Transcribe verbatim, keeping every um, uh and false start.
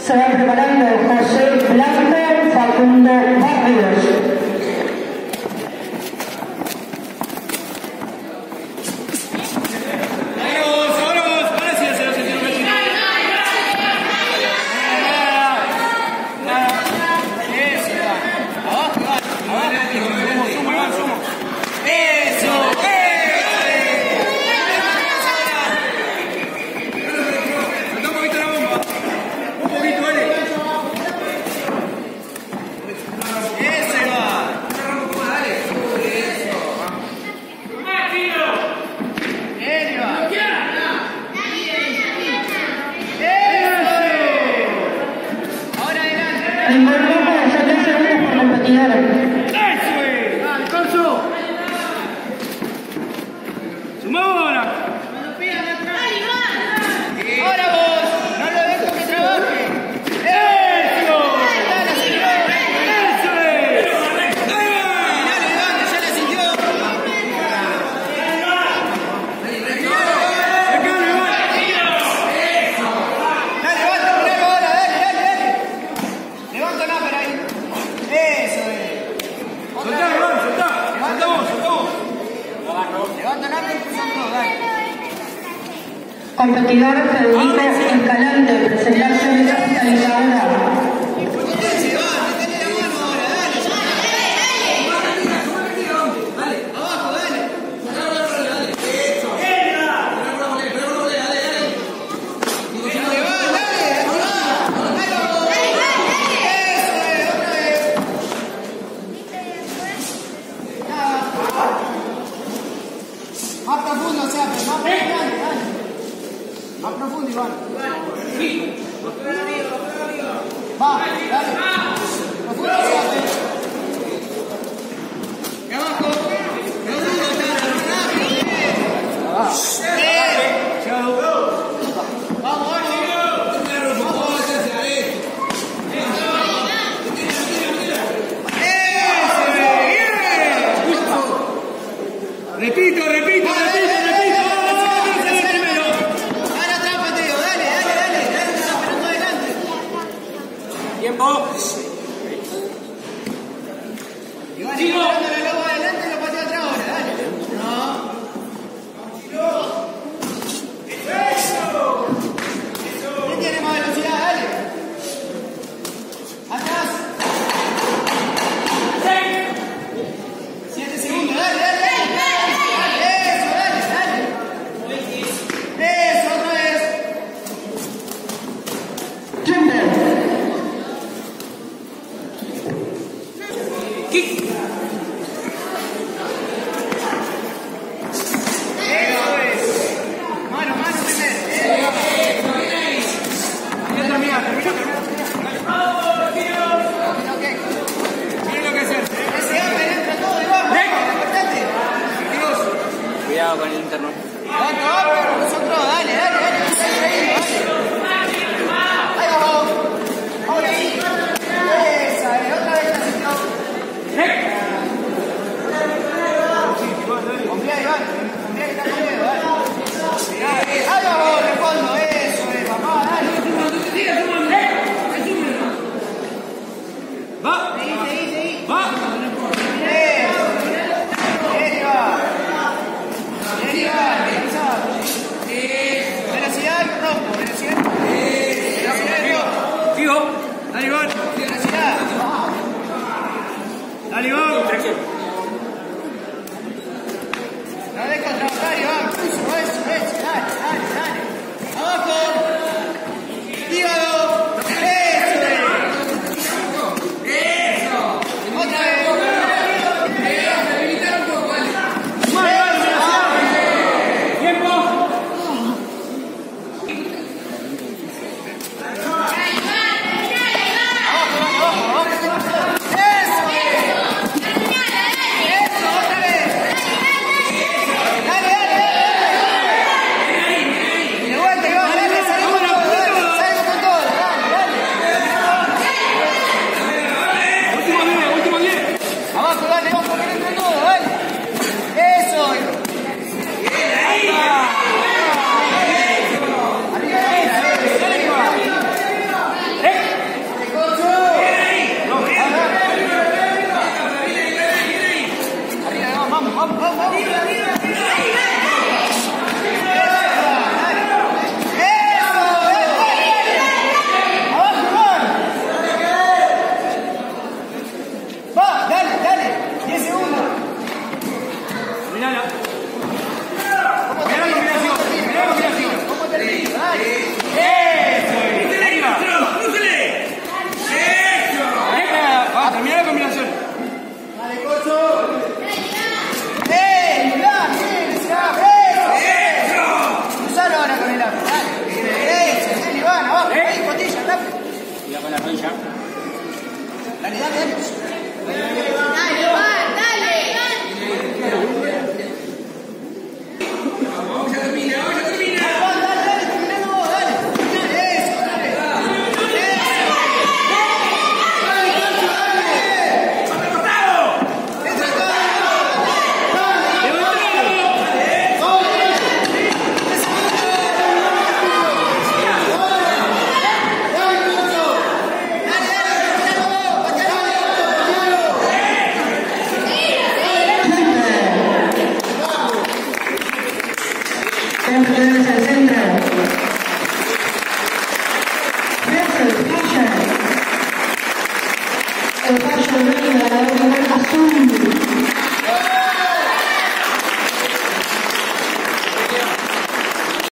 Se va preparando José Blanco, Facundo Barrios. Competidor Federico Escalante, presentarse de capitalizadora. Más profundo se abre, más profundo, dale. Más profundo, Iván. Va, dale. Profundo se abre. Y abajo. No dudo, vamos, vamos. Repito, repito, repito, repito. Dale atrás, Mateo, dale, dale, dale, dale, la pelota adelante. Tiempo. Iván, sigo. Dando la loba adelante y lo pateo atrás ahora, dale. No. ¿Quién tiene más velocidad? Dale. Atrás. Siete segundos, dale, dale, dale. Cuidado con el interno. Otro, otro, nosotros, dale, dale, dale. Ahí vamos. Ahora sí. Esa, eh, otra vez la sintió. Confía, Iván. Confía que está con miedo, dale. Ahí vamos, respondo. Eso es, papá, dale. Va. Seguí, seguí, seguí. Va. Eso. Bien, Iván. Bien, Iván. Velocidad y rompo. Velocidad. Velocidad y rompo. Sigo. Dale, Iván. Velocidad. Dale, Iván.